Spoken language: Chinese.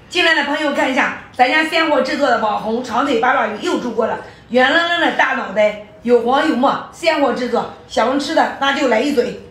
进来的朋友看一下，咱家鲜货制作的网红长腿八爪鱼又出锅了，圆愣愣的大脑袋，有黄有沫，鲜货制作，想吃的那就来一嘴。